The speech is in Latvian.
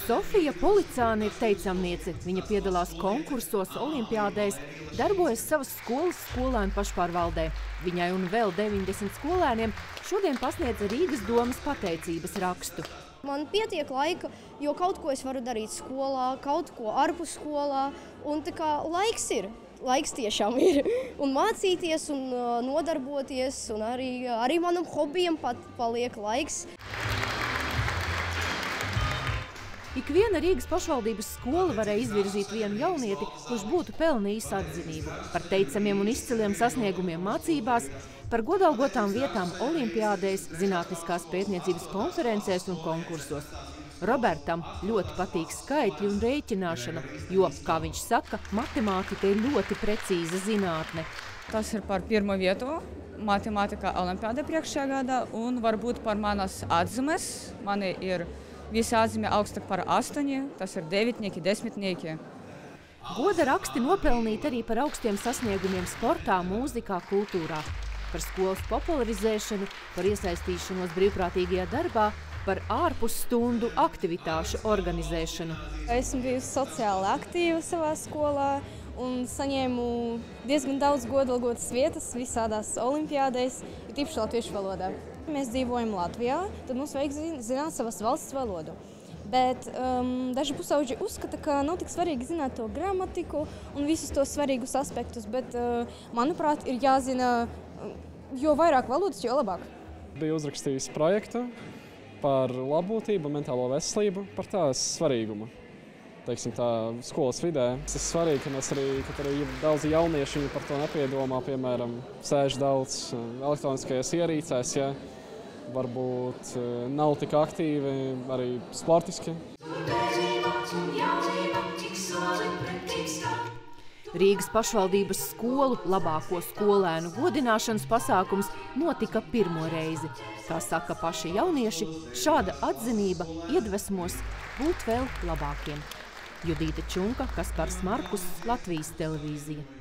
Sofija Policāne ir teicamniece. Viņa piedalās konkursos, olimpiādēs, darbojas savas skolas skolēnu pašpārvaldē. Viņai un vēl 90 skolēniem šodien pasniedza Rīgas domas pateicības rakstu. Man pietiek laika, jo kaut ko es varu darīt skolā, kaut ko ārpus skolā, un tā kā laiks ir. Laiks tiešām ir. Un mācīties, un nodarboties, un arī manam hobijam paliek laiks. Ikviena Rīgas pašvaldības skola varēja izvirzīt vienu jaunieti, kurš būtu pelnījis atzinību par teicamiem un izciliem sasniegumiem mācībās, par godalgotām vietām olimpiādēs, zinātniskās pētniecības konferencēs un konkursos. Robertam ļoti patīk skaitļi un rēķināšana, jo, kā viņš saka, matemātika ir ļoti precīza zinātne. Tas ir par pirmo vietu matemātikā olimpiāda priekšējā gadā, un varbūt par manas atzīmes. Mani ir visi atzīme augstāk par 8, tas ir 9, 10. Goda raksti nopelnīti arī par augstiem sasniegumiem sportā, mūzikā, kultūrā, par skolas popularizēšanu, par iesaistīšanos brīvprātīgajā darbā, par ārpusstundu aktivitāšu organizēšanu. Esmu bijusi sociāli aktīva savā skolā un saņēmu diezgan daudz godalgotas vietas visādās olimpiādēs, tīpaši latviešu valodā. Mēs dzīvojam Latvijā, tad mums vajag zināt savas valsts valodu. Bet daži pusauģi uzskata, ka nav tik svarīgi zināt to gramatiku un visus tos svarīgus aspektus, bet, manuprāt, ir jāzina, jo vairāk valodas, jo labāk. Biju uzrakstījis projektu par labbūtību, mentālo veselību, par tās svarīgumu. Teiksim tā, skolas vidē. Tas ir svarīgi, ka arī daudzi jaunieši par to nepiedomā, piemēram, sēž daudz elektroniskajās ierīcēs, ja varbūt nav tik aktīvi arī sportiski. Rīgas pašvaldības skolu labāko skolēnu godināšanas pasākums notika pirmo reizi. Kā saka paši jaunieši, šāda atzinība iedvesmos būt vēl labākiem. Judīte Čunka, Kaspars Markus, Latvijas televīzija.